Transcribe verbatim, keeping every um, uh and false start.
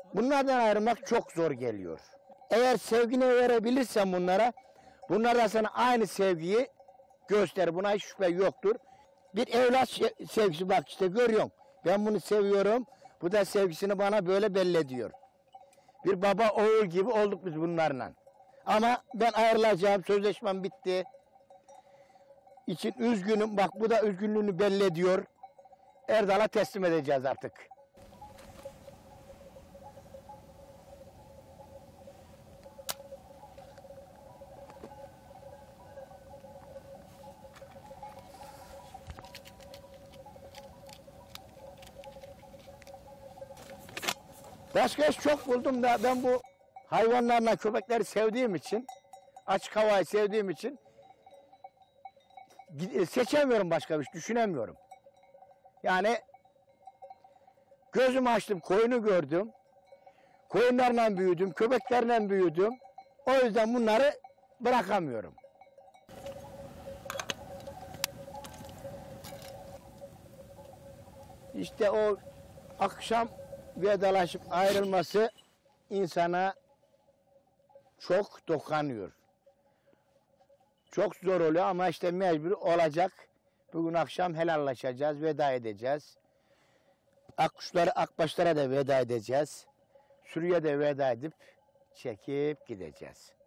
Bunlardan ayrılmak çok zor geliyor. Eğer sevgini verebilirsen bunlara, bunlar da sana aynı sevgiyi gösterir. Buna hiç şüphe yoktur. Bir evlat sevgisi, bak işte görüyorsun. Ben bunu seviyorum. Bu da sevgisini bana böyle belli ediyor. Bir baba oğul gibi olduk biz bunlarla. Ama ben ayrılacağım. Sözleşmem bitti. İçin üzgünüm. Bak bu da üzgünlüğünü belli ediyor. Erdal'a teslim edeceğiz artık. Başka iş çok buldum da ben bu hayvanlarla köpekleri sevdiğim için, açık havayı sevdiğim için seçemiyorum, başka bir şey düşünemiyorum. Yani gözümü açtım, koyunu gördüm. Koyunlarla büyüdüm, köpeklerle büyüdüm. O yüzden bunları bırakamıyorum. İşte o akşam vedalaşıp ayrılması insana çok dokunuyor. Çok zor oluyor ama işte mecbur olacak. Bugün akşam helallaşacağız, veda edeceğiz. Akkuşlara, akbaşlara da veda edeceğiz. Sürüye de veda edip çekip gideceğiz.